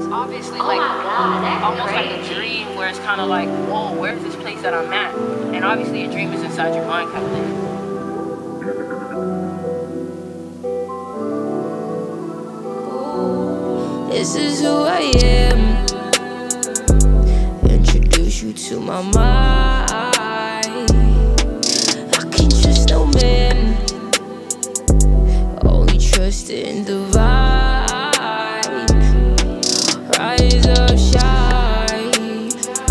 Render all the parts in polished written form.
it's obviously like almost like a dream where it's kind of like, whoa, where's this place that I'm at? And obviously a dream is inside your mind kind of thing. This is who I am. Introduce you to my mind. I can't trust no man, only trust in the vibe. Rise up, shine,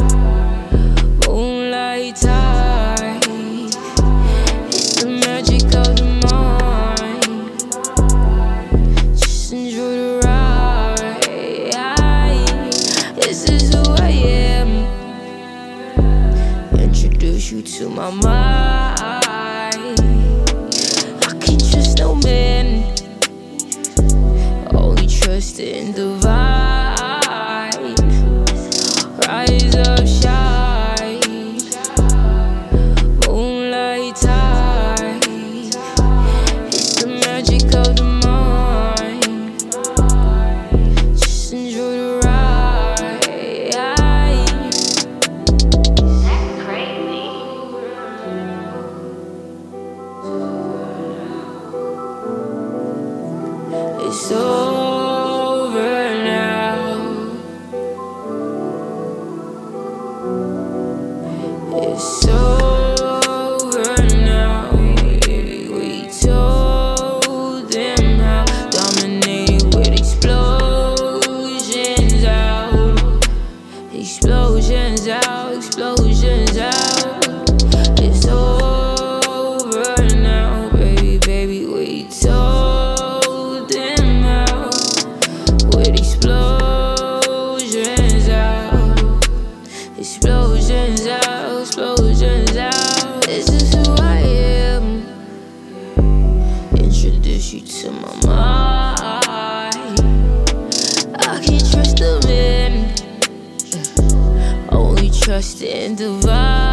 moonlight tide. It's the magic of the mind. Just enjoy the ride. This is who I am. Introduce you to my mind. I can't trust no man, only trust in the vibe. Rise up, shine, moonlight tide. It's the magic of the mind. Just enjoy the ride. That's crazy. It's over now. It's over now. We told them how. Dominated with explosions out. Explosions out, explosions out. It's over now, baby, baby. We told them how. With explosions out, explosions out, explosions out. This is who I am. Introduce you to my mind. I can't trust a man, only trust in the vibe.